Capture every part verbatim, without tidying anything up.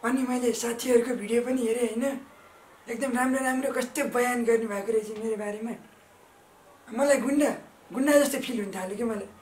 अनि मैले साथीहरुको भिडियो पनि हेरे हैन एकदम राम्रो राम्रो कस्तो बयान गर्नु भएको रहेछ मेरो बारेमा मलाई गुन्डा गुन्डा जस्तो फिल हुन थाल्यो के मलाई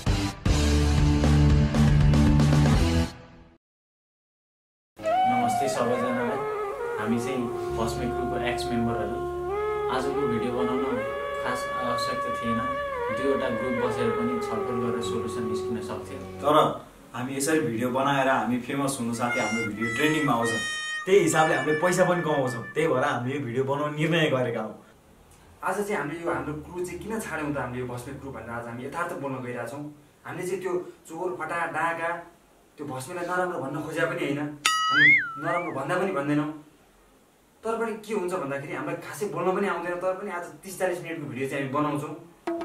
नमस्ते सबैजनालाई हामी चाहिँ फस्मे ग्रुपको एक्स मेम्बरहरु आजको भिडियो बनाउन खास आवश्यकता थिएन दुईवटा ग्रुप बसेर पनि छलफल गरेर सोलुसन निस्किन सक्थ्यो तर हामी यसरी भिडियो बनाएर हामी फेमस हुनु साथै हाम्रो भिडियो ट्रेन्डिङमा आउँछ त्यही हिसाबले हामीले पैसा पनि कमाउँछौं त्यही भएर हामीले यो भिडियो बनाउने निर्णय गरेका हौ आज चाहिँ हामीले यो हाम्रो क्रू चाहिँ किन छाड्यौं त हामीले यो भस्मे क्रू भनेर आज हामी यथार्थ बोल्न गइरा छौं हामीले चाहिँ त्यो चोर फटा डाका त्यो भस्मेलाई नराम्रो भन्न खोज्या पनि हैन हामी नराम्रो भन्दा पनि भन्दैनौं तर पनि के हुन्छ भन्दाखेरि हामीलाई खासै बोल्न पनि आउँदैन तर पनि आज तीस चालीस मिनेटको भिडियो चाहिँ हामी बनाउँछौं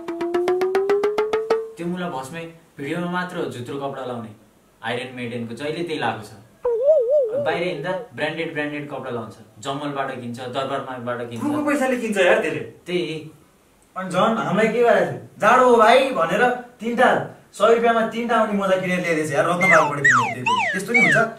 त्यो मुला भस्मे भिडियोमा मात्र जुत्रो कपडा लाउने आइरन मेडेनको जहिले त्यही लागु छ बाहिर हिँड्दा ब्रान्डेड ब्रान्डेड कपडा लाउँछ जमलबाट किन्छ दरबारमाबाट किन्छ क्रूको पैसाले किन्छ यार त्यसले त्यही अनि झन् हामीलाई के गरेछ जाडो हो भाइ भनेर तीनटा सौ रुपैयाँमा तीनटा आउने मोजा किनेर ल्याइदिएछ यार रत्नपालबाट किनेर त्यस्तो नि हुन्छ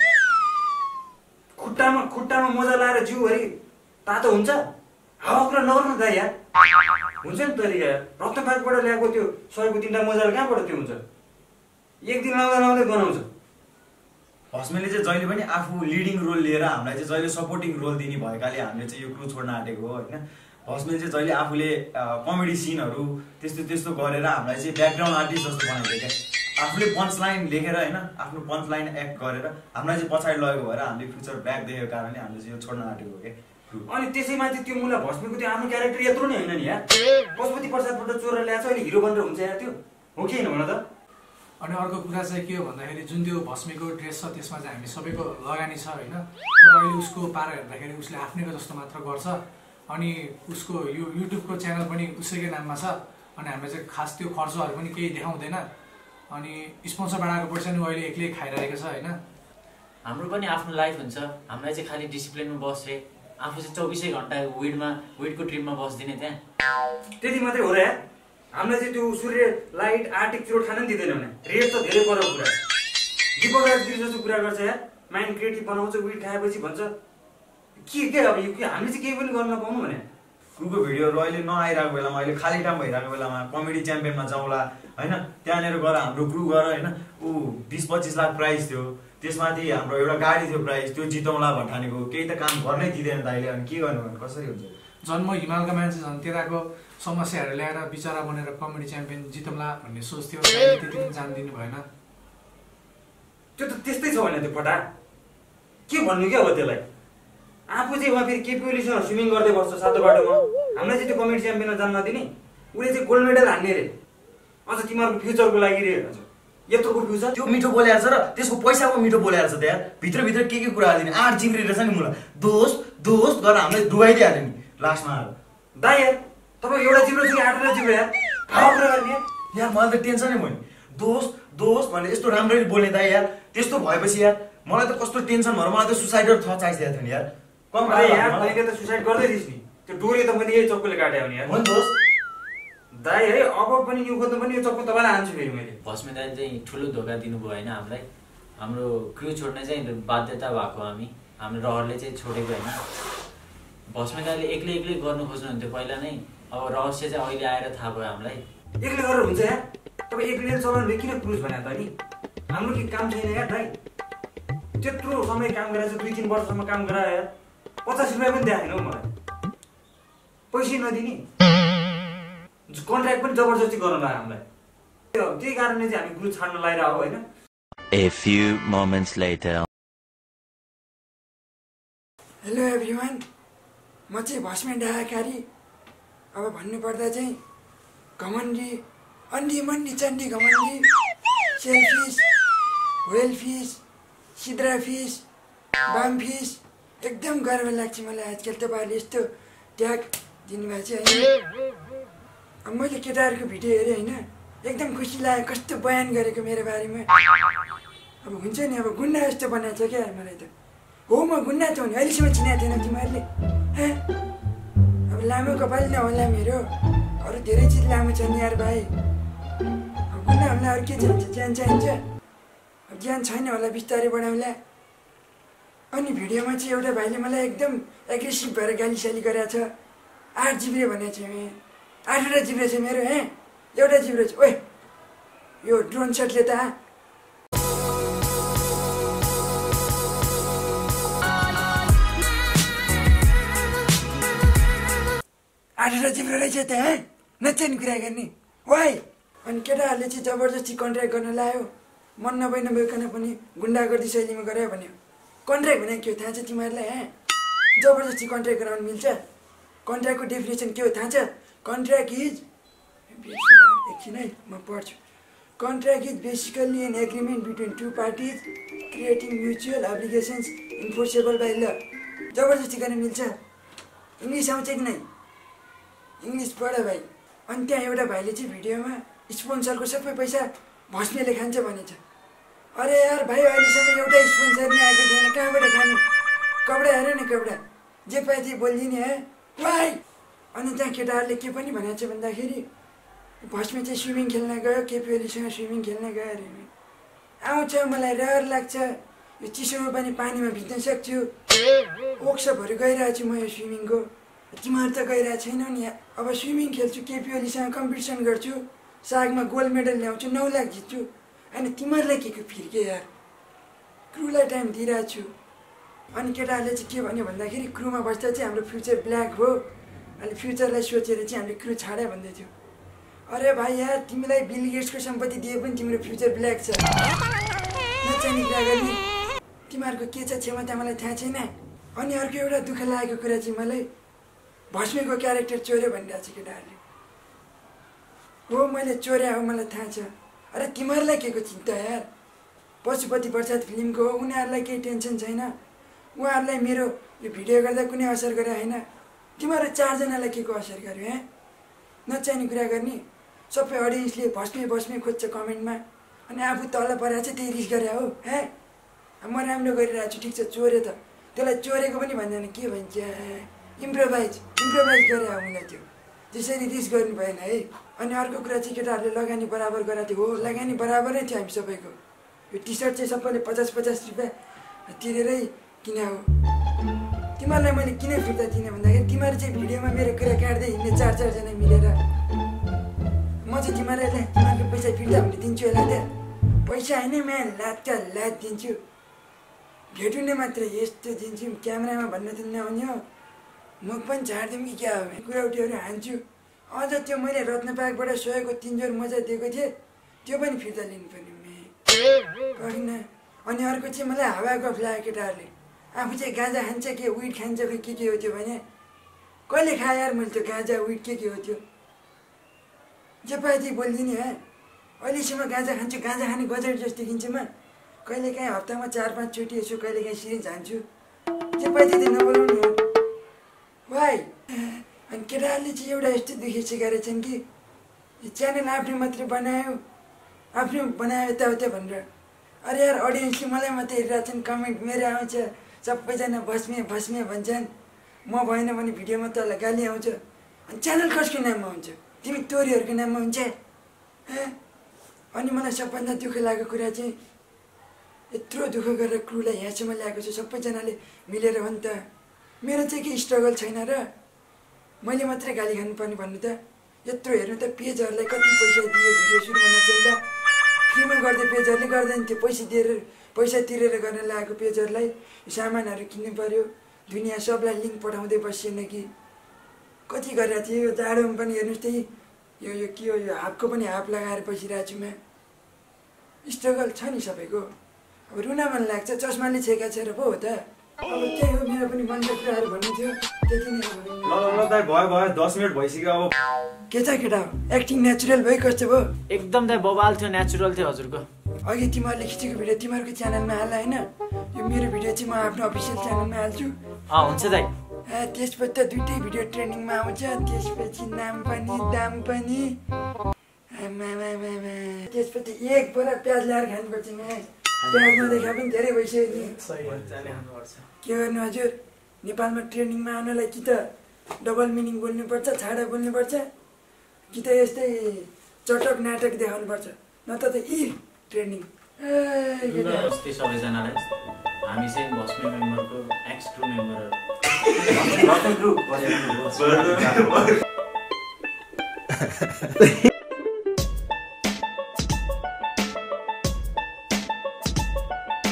खुट्टामा खुट्टामा मोजा लाएर जिउभरि तातो हुन्छ हावाकुरा नगर्नु त यार हुन्छ नि तरिका यार रत्नपालबाट ल्याएको त्यो सयको तीनटा मोजाले कहाँबाट त्यो हुन्छ एक दिन लाउँदा लाउँदै गनाउँछ भस्मेले चाहिँ जहिले पनि आफू लिडिङ रोल लिएर हामीलाई चाहिँ जहिले सपोर्टिङ रोल दिने भएकाले हामीले चाहिँ यो क्रू छोड्न आँटेको हो हैन भस्मेले चाहिँ जहिले आफूले कमेडी सिनहरु त्यस्तो त्यस्तो गरेर हामीलाई चाहिँ ब्याकग्राउन्ड आर्टिस्ट जस्तो बनाइदियो क्या आफूले पञ्च लाइन लेखेर हैन आफ्नो पञ्च लाइन एक्ट गरेर हामीलाई चाहिँ पछाडी लगेको भएर हामीले फ्युचर ब्याक देखेको कारणले हामीले चाहिँ यो छोड्न आँटेको हो के अनि त्यसैमाथि त्यो मुला भस्मेको त्यो आफ्नो क्यारेक्टर यत्रो नै हैन नि यार पशुपति प्रसादबाट चोरेर ल्याएको छ अहिले हिरो बनेर हुन्छ यार त्यो हो कि हैन भन त अनि अर्को कुरा चाहिँ के हो भन्दाखेरि जुन त्यो भस्मेको ड्रेस छ त्यसमा चाहिँ हामी सबैको लगानी छ हैन तर अहिले उसको पारा हेर्दाखेरि उसले आफ्नैको जस्तो मात्र गर्छ अनि उसको यो युट्युबको च्यानल पनि उसैकै नाममा छ अनि हामीले चाहिँ खास त्यो खर्चहरु पनि केही देखाउँदैन अनि स्पोन्सरबाट आएको पैसा नि अहिले एक्लै खाइरहेको छ हैन हाम्रो पनि आफ्नो लाइफ हुन्छ हामीलाई चाहिँ खाली डिसिप्लिनमा बस्रे आफू चाहिँ चौबिसै घण्टा विडमा विडको ट्रिपमा बस्दिने त्यहाँ त्यति मात्रै हो र यार हामीलाई चाहिँ त्यो सूर्य लाइट आर्टिक चुरो खान नि दिँदैन भने रेट त धेरै पर्यो कुरा दीपक राजगिरी जस्तो कुरा गर्छ यार माइन्ड क्रिएटिभ बनाउँछ विड खाएपछि भन्छ के के अब यो हामीले चाहिँ केही पनि गर्न नपाउनु भने क्रूको भिडियोहरु अहिले नआइरहेको बेलामा अहिले खाली टाइम भइरहेको बेलामा कमेडी च्याम्पियनमा जाउँला हैन त्यहाँनेर गएर हाम्रो क्रू गएर हैन ऊ बीस पच्चीस लाख प्राइज थियो त्यसमाथि हाम्रो एउटा गाडी थियो प्राइज त्यो जितौँला भन्ठानेको केही त काम गर्नै दिदैन त अहिले अनि के गर्नु भने कसरी हुन्छ जन्म हिमालका मान्छे झन् त्यताको समस्याहरू ल्याएर बिचरा बनेर कमेडी च्याम्पियन जितौँला भन्ने सोच्थ्यो त्यति पनि जान दिनु भएन त्यो त त्यस्तै छ भने त्यो फटा के भन्नु के हो त्यसलाई आफू चाहिँ उहाँ फेरि केपिओलीसँग स्विमिङ गर्दै बस्छ सातो बाटोमा हामीलाई चाहिँ त्यो कमेडी च्याम्पियनमा जान नदिने उसले चाहिँ गोल्ड मेडल हान्ने रे अझ तिमीहरूको फ्युचरको लागि रे यत्रोको फ्युचर त्यो मिठो बोलेर छ र त्यसको पैसाको मिठो बोलेर छ त्यहाँ भित्र भित्र के के कुरा दिने आठ जिग्री रहेछ नि मुला दोस्त दोस्त गरेर हामीलाई डुबाइदिहाल्यो नि लास्टमा दाइ यार तपाईँ एउटा जिब्रो चाहिँ आठवटा जिब्रो यार हावा कुरा गर्ने यार मलाई त टेन्सनै भयो नि दोस्त दोस्त भने यस्तो राम्ररी बोल्ने दाइ यार त्यस्तो भएपछि यार मलाई त कस्तो टेन्सन भएर मलाई त सुसाइडर थ चाहिएको थियो नि यार कम यार तैँले त सुसाइड गर्दै थिइस् नि त्यो डोरी त मैले यही चक्कुले काट्यो नि यार हो नि दोस्त दाइ है अब पनि यो खोज्नु पनि यो चक्कु तपाईँलाई हान्छु फेरि मैले भस्मे दाइले चाहिँ ठुलो धोका दिनुभयो होइन हामीलाई हाम्रो क्रू छोड्ने चाहिँ बाध्यता भएको हामी हाम्रो रहरले चाहिँ छोडेको होइन भस्मे दाइले एक्लै एक्लै गर्नु खोज्नुहुन्थ्यो पहिला नै अब रहस्य चाहिँ अहिले आएर थाहा भयो हामीलाई एक्लै गरेर हुन्छ यार तपाईँ एक्लै चलाउनु किन क्रुज भने त नि हाम्रो के काम छैन यार दाइ त्यत्रो समय काम गरेर दुई तिन वर्षसम्म काम गरायो यार पचास रुपियाँ पनि दिएको छैन हौ मलाई पैसै नदिने कन्ट्र्याक्ट पनि जबरजस्ती गर्नु लाग्यो हामीलाई त्यही कारणले चाहिँ हामी ग्रुप छाड्न लागिरहेको हो होइन A few moments later. Hello everyone म चाहिँ भस्मे डाहाकारी अब भन्नुपर्दा चाहिँ घमण्डी अन्डी मन्डी चण्डी घमण्डी सेलफिस व्हेल फिस सिद्रा फिस बाम फिस एकदम गर्व लाग्छ मलाई आजकल तपाईँहरूले यस्तो ट्याग दिनुभएको छ होइन अब मैले केटाहरूको भिडियो हेरेँ होइन एकदम खुसी लाग्यो कस्तो बयान गरेको मेरो बारेमा अब हुन्छ नि अब गुन्डा जस्तो बनाएको छ क्या मलाई त हो म गुन्डा त हो नि अहिलेसम्म चिनाएको थिएन तिमीहरूले अब लामो कपाल नहोला मेरो अरू धेरै चिज लामो छ नि यार भाइ अब गुन्डा होला अरू के चाहिन्छ ज्यान चाहिन्छ अब ज्यान छैन होला बिस्तारै बढाउँला अनि भिडियोमा चाहिँ एउटा भाइले मलाई एकदम एग्रेसिभ भएर गालीसाली गरेको छ। आठ जिब्रे भनेको छ मे आठवटा जिब्रे छ मेरो हे एउटा जिब्रे छ। ओए यो ड्रोन सटले त आठवटा जिब्रो रहेछ त हे नचाहिने कुरा गर्ने वाइ। अनि केटाहरूले चाहिँ जबरजस्ती कन्ट्र्याक्ट गर्न लायो। मन नभई नभइकन पनि गुन्डागर्दी शैलीमा गऱ्यो भन्यो। कन्ट्र्याक्ट भने के हो थाहा छ तिमीहरूलाई? हे जबरजस्ती कन्ट्र्याक्ट गराउनु मिल्छ? कन्ट्र्याक्टको डेफिनेसन के हो थाहा छ? कन्ट्र्याक्ट इज एकछिन है म पढ्छु। Contract is basically an agreement between two parties creating mutual obligations enforceable by law. जबरजस्ती गर्न मिल्छ? इङ्ग्लिस आउँछ कि नै? इङ्ग्लिस पढ भाइ। अनि त्यहाँ एउटा भाइले चाहिँ भिडियोमा स्पोन्सरको सबै पैसा भस्मेले खान्छ भनेछ। अरे यार भाइ अहिलेसम्म एउटा स्पोन्सर नै आएको छैन, कहाँबाट खानु? कपडा हेर न कपडा जे पाए त्यही बोलिदिने है भाइ। अनि त्यहाँ केटाहरूले के पनि भनेको छ भन्दाखेरि भस्मे चाहिँ स्विमिङ खेल्न गयो, केपी ओलीसँग स्विमिङ खेल्न गयो अरे। आउँछ मलाई रहर लाग्छ, यो चिसोमा पनि पानीमा भिज्न सक्छु, वर्कसपहरू गइरहेको छु म यो स्विमिङको। तिमीहरू त गइरहेको छैनौ नि। अब स्विमिङ खेल्छु, केपी ओलीसँग कम्पिटिसन गर्छु, सागमा गोल्ड मेडल ल्याउँछु, नौ लाख जित्छु। अनि तिमीहरूलाई के को फिर्के यार, क्रुलाई टाइम दिइरहेको छु। अनि केटाहरूले चाहिँ के भन्यो भन्दाखेरि क्रुमा बस्दा चाहिँ हाम्रो फ्युचर ब्ल्याक हो, अनि फ्युचरलाई सोचेर चाहिँ हामीले क्रु छाडे भन्दै थियो। अरे भाइ यार तिमीलाई बिल गेट्सको सम्पत्ति दिए पनि तिम्रो फ्युचर ब्ल्याक छ, नचाहिने कुरा गर्ने। तिमीहरूको के छ क्षमता मलाई थाहा छैन। अनि अर्को एउटा दुःख लागेको कुरा चाहिँ मलाई भस्मेको क्यारेक्टर चोर्यो भनिरहेको छ केटाहरूले। हो मैले चोर्या हो मलाई थाहा छ। अरे तिमीहरूलाई के को चिन्ता यार? पशुपति प्रसाद फिल्मको हो, उनीहरूलाई केही टेन्सन छैन। उहाँहरूलाई मेरो यो भिडियो गर्दा कुनै असर गरे होइन। तिमीहरू चारजनालाई के को असर गर्यो हे? नचाहिने कुरा गर्ने। सबै अडियन्सले भस्मे भस्मे खोज्छ कमेन्टमा, अनि आफू तल परेको छ त्यही रिस गरे हो हे। म राम्रो गरिरहेको छु ठिक छ, चोर्यो त, त्यसलाई चोरेको पनि भन्दैन, के भन्छ इम्प्रोभाइज इम्प्रोभाइज गरे हो मलाई त्यो। त्यसरी रिस गर्नु भएन है। अनि अर्को कुरा चाहिँ केटाहरूले लगानी बराबर गराएको थियो। हो लगानी बराबरै थियो हामी सबैको। यो टी सर्ट चाहिँ सबैले पचास पचास रुपियाँ तिरेरै किने हो। तिमीहरूलाई मैले किन फिर्ता दिने भन्दाखेरि तिमीहरू चाहिँ भिडियोमा मेरो कुरा काट्दै हिँड्ने चार चारजना मिलेर। म चाहिँ तिमीहरूलाई तिमीहरूको पैसा फिर्ता भने दिन्छु होला त्यहाँ, पैसा होइन म्यान लात लात दिन्छु, भेटुने मात्र यस्तो दिन्छु। क्यामेरामा भन्न त नआउने हो, मुख पनि झारिदिउँ कि क्या हो, कुराउटीहरू हान्छु। अझ त्यो मैले रत्न पार्कबाट सोएको तिन जोर मजा दिएको थिएँ, त्यो पनि फिर्ता लिनुपर्ने होइन। अनि अर्को चाहिँ मलाई हावा गफ लाग्यो केटाहरूले। आफू चाहिँ गाँजा खान्छ कि विड खान्छ कि के के हो त्यो भने कहिले खाएँ यार मैले त्यो गाँजा विड के के हो त्यो, जे पाए त्यही बोलिदिने है। अहिलेसम्म गाँजा खान्छु, गाँजा खाने गजर जस्तो देखिन्छु म। कहिले काहीँ हप्तामा चार पाँच चोटि यसो कहिले काहीँ सिरिन्ज हान्छु, जे पाए त्यही नबोलाउनु भाइ। अनि केटाहरूले चाहिँ एउटा यस्तो दुखी सिकाएर छन् कि यो च्यानल आफ्नो मात्रै बनायो, आफ्नो बनायो यताउता भनेर। अरे यार अडियन्सले मलाई मात्रै हेरिरहेको छन्, कमेन्ट मेरो आउँछ, सबैजना भस्मे भस्मे भन्छन्। म भएन भने भिडियोमा तल गाली आउँछ। अनि च्यानल कसको नाममा हुन्छ? तिमी तोरीहरूको नाममा हुन्छ। अनि मलाई सबभन्दा दुःख लागेको कुरा चाहिँ यत्रो दुःख गरेर क्रुलाई यहाँसम्म ल्याएको छ सबैजनाले मिलेर हो नि त। मेरो चाहिँ के स्ट्रगल छैन र मैले मात्रै गाली खानुपर्ने भन्नु त? यत्रो हेर्नु त पेजहरूलाई कति पैसा दियो भिडियो सुरु गर्न चाहिँदा, फ्रीमा गर्दै पेजहरूले गर्दैन थियो। पैसा दिएर पैसा तिरेर गर्न लागेको पेजहरूलाई सामानहरू किन्नु पऱ्यो, दुनियाँ सबलाई लिङ्क पठाउँदै बसिएन कि कति गरेको थियो। यो जाडोमा पनि हेर्नुहोस् त्यही यो यो के हो, यो हाफको पनि हाफ लगाएर बसिरहेको छु म। स्ट्रगल छ नि सबैको। अब रुन मन लाग्छ, चस्माले छेका छ र पो हो त। अब त्यही हो मेरो पनि मनका कुराहरू भन्नु थियो, त्यति नै हो। ल ल दाइ भयो भयो, दस मिनट भइसक्यो। अब के छ केटा एक्टिङ नेचुरल भयो कस्तो भयो? एकदम दाइ बबाल थियो, नेचुरल थियो हजुरको। अघि तिमीहरूले खिचेको भिडियो तिमीहरूको च्यानलमा हाल होइन, यो मेरो भिडियो चाहिँ म आफ्नो अफिसियल च्यानलमा हाल्छु। अँ हुन्छ दाइ। त्यसपछि त दुइटै भिडियो ट्रेन्डिङमा आउँछ, त्यसपछि नाम पनि दाम पनि। त्यसपछि एक बोरा प्याज ल्याएर खानुपर्छ म। प्याज नदेखा पनि धेरै भइसक्यो। के गर्नु हजुर, नेपालमा ट्रेनिङमा आउनलाई कि त डबल मिनिङ बोल्नुपर्छ, छाडा बोल्नुपर्छ, कि त यस्तै चटक नाटक देखाउनुपर्छ, नत्र त इ ट्रेनिङ। नमस्ते सबैजनालाई। हामी चाहिँ भस्मे मेम्बरको एक्स क्रू मेम्बरहरू भस्मे क्रू भस्मे क्रू